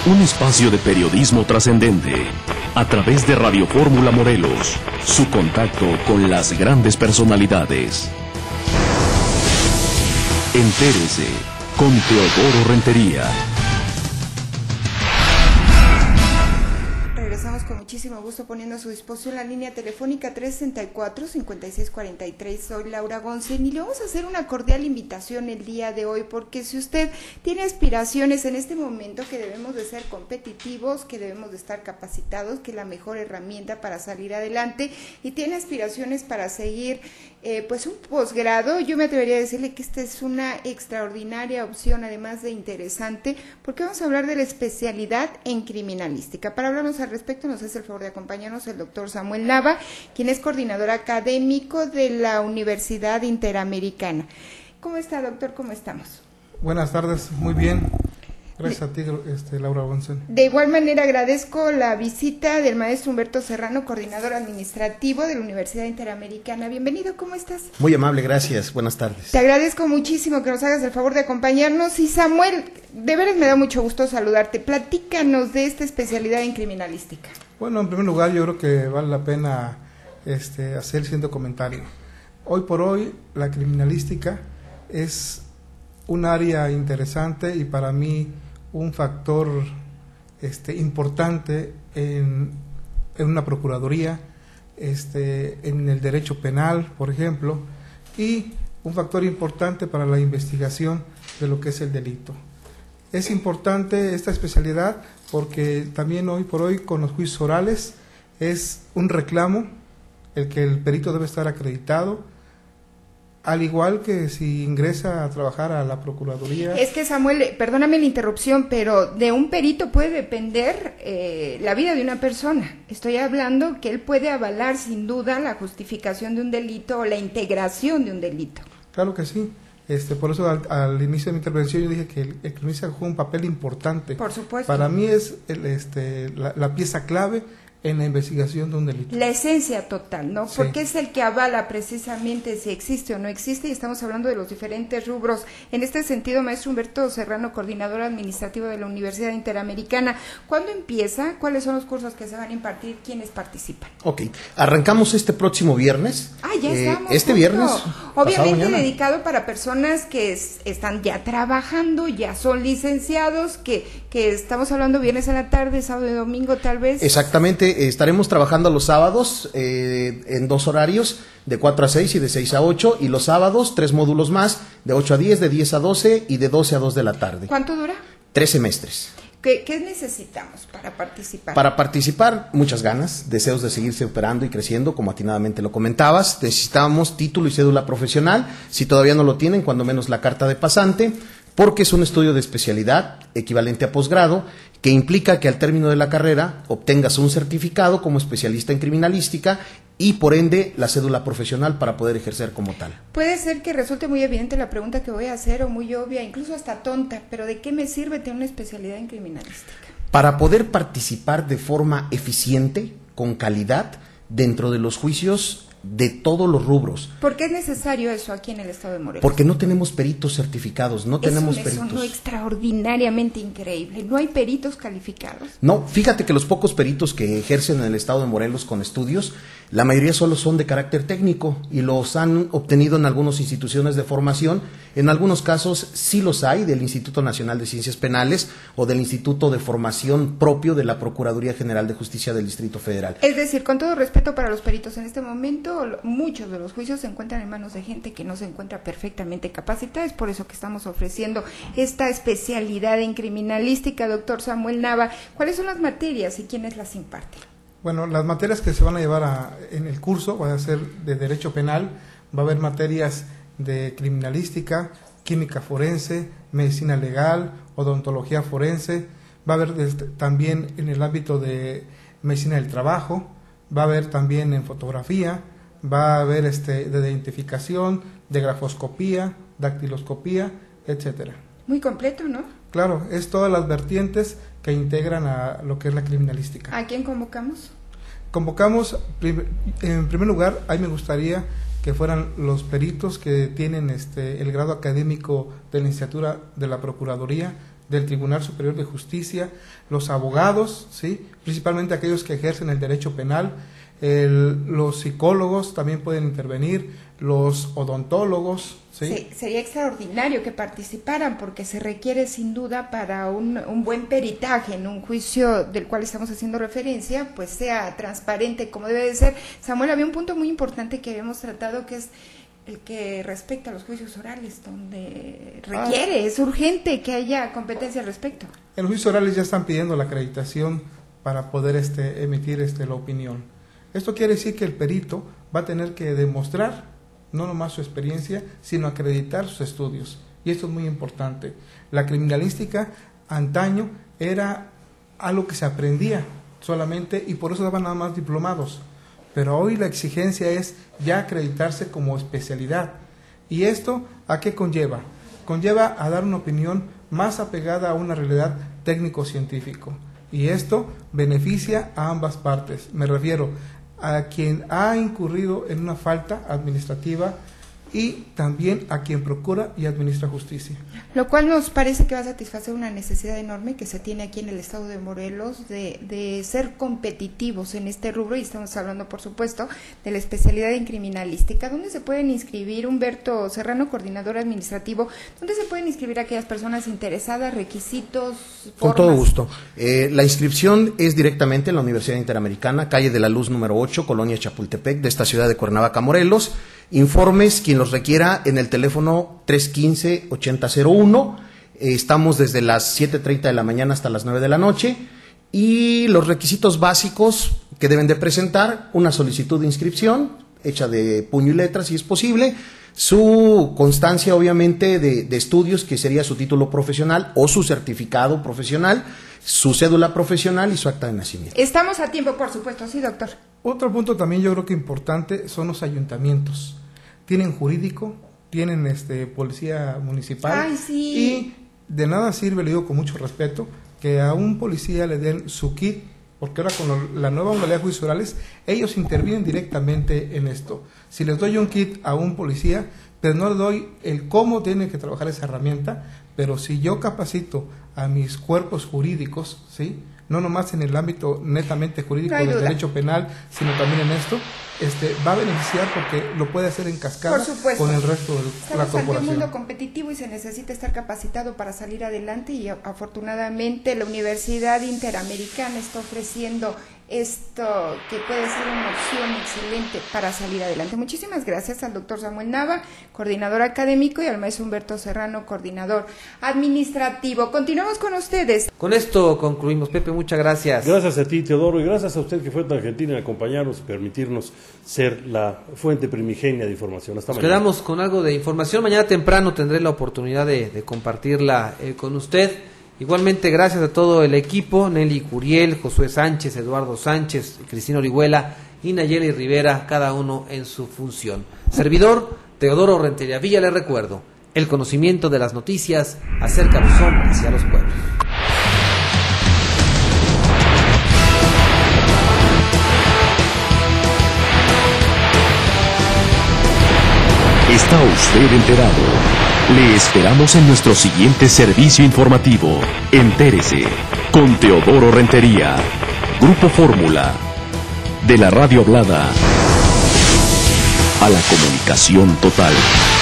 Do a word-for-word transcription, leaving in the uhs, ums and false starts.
Un espacio de periodismo trascendente a través de Radio Fórmula Morelos. Su contacto con las grandes personalidades. Entérese con Teodoro Rentería. Regresamos con muchísimo gusto poniendo a su disposición la línea telefónica tres sesenta y cuatro, cincuenta y seis cuarenta y tres. Soy Laura González y le vamos a hacer una cordial invitación el día de hoy, porque si usted tiene aspiraciones en este momento, que debemos de ser competitivos, que debemos de estar capacitados, que es la mejor herramienta para salir adelante, y tiene aspiraciones para seguir eh, pues un posgrado, yo me atrevería a decirle que esta es una extraordinaria opción, además de interesante, porque vamos a hablar de la especialidad en criminalística. Para hablarnos al respecto nos hace el favor de acompañarnos el doctor Samuel Nava, quien es coordinador académico de la Universidad Interamericana. ¿Cómo está, doctor? ¿Cómo estamos? Buenas tardes, muy bien. Gracias a ti, este, Laura González. De igual manera agradezco la visita del maestro Humberto Serrano, coordinador administrativo de la Universidad Interamericana. Bienvenido, ¿cómo estás? Muy amable, gracias. Buenas tardes. Te agradezco muchísimo que nos hagas el favor de acompañarnos. Y Samuel, de veras me da mucho gusto saludarte. Platícanos de esta especialidad en criminalística. Bueno, en primer lugar, yo creo que vale la pena este, hacer el siguiente comentario. Hoy por hoy, la criminalística es un área interesante y para mí un factor este, importante en, en una procuraduría, este, en el derecho penal, por ejemplo, y un factor importante para la investigación de lo que es el delito. Es importante esta especialidad porque también hoy por hoy con los juicios orales es un reclamo el que el perito debe estar acreditado, al igual que si ingresa a trabajar a la Procuraduría. Es que, Samuel, perdóname la interrupción, pero de un perito puede depender eh, la vida de una persona. Estoy hablando que él puede avalar sin duda la justificación de un delito o la integración de un delito. Claro que sí. Este, por eso al, al inicio de mi intervención yo dije que el, el criminalista juega un papel importante. Por supuesto. Para mí es el, este, la, la pieza clave en la investigación de un delito. La esencia total, ¿no? Sí. Porque es el que avala precisamente si existe o no existe, y estamos hablando de los diferentes rubros. En este sentido, maestro Humberto Serrano, coordinador administrativo de la Universidad Interamericana, ¿cuándo empieza? ¿Cuáles son los cursos que se van a impartir? ¿Quiénes participan? Ok, arrancamos este próximo viernes. Ah, ya eh, estamos. Este justo. viernes. Obviamente dedicado para personas que es, están ya trabajando, ya son licenciados, que, que estamos hablando viernes en la tarde, sábado y domingo tal vez. Exactamente. Estaremos trabajando los sábados eh, en dos horarios, de cuatro a seis y de seis a ocho, y los sábados tres módulos más, de ocho a diez, de diez a doce y de doce a dos de la tarde. ¿Cuánto dura? Tres semestres. ¿Qué, qué necesitamos para participar? Para participar, muchas ganas, deseos de seguirse operando y creciendo, como atinadamente lo comentabas. Necesitamos título y cédula profesional, si todavía no lo tienen, cuando menos la carta de pasante, porque es un estudio de especialidad equivalente a posgrado, que implica que al término de la carrera obtengas un certificado como especialista en criminalística y por ende la cédula profesional para poder ejercer como tal. Puede ser que resulte muy evidente la pregunta que voy a hacer, o muy obvia, incluso hasta tonta, pero ¿de qué me sirve tener una especialidad en criminalística? Para poder participar de forma eficiente, con calidad, dentro de los juicios de todos los rubros. ¿Por qué es necesario eso aquí en el estado de Morelos? Porque no tenemos peritos certificados, no tenemos es un, peritos. Es un extraordinariamente increíble. ¿No hay peritos calificados? No, fíjate que los pocos peritos que ejercen en el estado de Morelos con estudios, la mayoría solo son de carácter técnico y los han obtenido en algunas instituciones de formación. En algunos casos sí los hay del Instituto Nacional de Ciencias Penales o del Instituto de Formación propio de la Procuraduría General de Justicia del Distrito Federal. Es decir, con todo respeto para los peritos, en este momento muchos de los juicios se encuentran en manos de gente que no se encuentra perfectamente capacitada. Es por eso que estamos ofreciendo esta especialidad en criminalística. Doctor Samuel Nava, ¿cuáles son las materias y quiénes las imparten? Bueno, las materias que se van a llevar a, en el curso van a ser de derecho penal, va a haber materias de criminalística, química forense, medicina legal, odontología forense, va a haber este, también en el ámbito de medicina del trabajo, va a haber también en fotografía, va a haber este, de identificación, de grafoscopía, dactiloscopía, etcétera. Muy completo, ¿no? Claro, es todas las vertientes que integran a lo que es la criminalística. ¿A quién convocamos? Convocamos, en primer lugar, ahí me gustaría que fueran los peritos que tienen este el grado académico de la licenciatura de la Procuraduría, del Tribunal Superior de Justicia, los abogados, ¿sí? Principalmente aquellos que ejercen el derecho penal, el, los psicólogos también pueden intervenir, los odontólogos, ¿sí? Sí, sería extraordinario que participaran porque se requiere sin duda para un, un buen peritaje en un juicio del cual estamos haciendo referencia, pues sea transparente como debe de ser. Samuel, había un punto muy importante que habíamos tratado que es el que respecta a los juicios orales, donde requiere, ah. es urgente que haya competencia al respecto. En los juicios orales ya están pidiendo la acreditación para poder este, emitir este, la opinión. Esto quiere decir que el perito va a tener que demostrar no nomás su experiencia, sino acreditar sus estudios. Y esto es muy importante. La criminalística antaño era algo que se aprendía solamente y por eso daban nada más diplomados. Pero hoy la exigencia es ya acreditarse como especialidad. ¿Y esto a qué conlleva? Conlleva a dar una opinión más apegada a una realidad técnico-científico. Y esto beneficia a ambas partes. Me refiero a quien ha incurrido en una falta administrativa y también a quien procura y administra justicia. Lo cual nos parece que va a satisfacer una necesidad enorme que se tiene aquí en el estado de Morelos de, de ser competitivos en este rubro, y estamos hablando por supuesto de la especialidad en criminalística. ¿Dónde se pueden inscribir? Humberto Serrano, coordinador administrativo, ¿dónde se pueden inscribir aquellas personas interesadas, requisitos, formas? Con todo gusto. Eh, la inscripción es directamente en la Universidad Interamericana, calle de la Luz número ocho, Colonia Chapultepec, de esta ciudad de Cuernavaca, Morelos. Informes, quien los requiera, en el teléfono tres uno cinco, ocho cero cero uno. Eh, estamos desde las siete treinta de la mañana hasta las nueve de la noche. Y los requisitos básicos que deben de presentar: una solicitud de inscripción hecha de puño y letra, si es posible, su constancia, obviamente, de, de estudios, que sería su título profesional o su certificado profesional, su cédula profesional y su acta de nacimiento. Estamos a tiempo, por supuesto, sí, doctor. Otro punto también yo creo que importante son los ayuntamientos. Tienen jurídico, tienen este policía municipal. Ay, sí. Y de nada sirve, le digo con mucho respeto, que a un policía le den su kit, porque ahora con lo, la nueva modalidad de juicios orales, ellos intervienen directamente en esto. Si les doy un kit a un policía, pero no le doy el cómo tiene que trabajar esa herramienta, pero si yo capacito a mis cuerpos jurídicos, ¿sí?, no nomás en el ámbito netamente jurídico no del duda. Derecho penal, sino también en esto, este, va a beneficiar porque lo puede hacer en cascada con el resto de Estamos la corporación. Estamos ante un mundo competitivo y se necesita estar capacitado para salir adelante, y afortunadamente la Universidad Interamericana está ofreciendo esto que puede ser una opción excelente para salir adelante. Muchísimas gracias al doctor Samuel Nava, coordinador académico, y al maestro Humberto Serrano, coordinador administrativo. Continuamos con ustedes. Con esto concluimos, Pepe, muchas gracias. Gracias a ti, Teodoro, y gracias a usted que fue tan gentil en acompañarnos y permitirnos ser la fuente primigenia de información. Hasta Nos mañana. quedamos con algo de información. Mañana temprano tendré la oportunidad de, de compartirla eh, con usted. Igualmente, gracias a todo el equipo: Nelly Curiel, Josué Sánchez, Eduardo Sánchez, Cristina Orihuela y Nayeli Rivera, cada uno en su función. Servidor Teodoro Rentería Villa, le recuerdo: el conocimiento de las noticias acerca los hombres y a los pueblos. ¿Está usted enterado? Le esperamos en nuestro siguiente servicio informativo. Entérese con Teodoro Rentería. Grupo Fórmula. De la radio hablada a la comunicación total.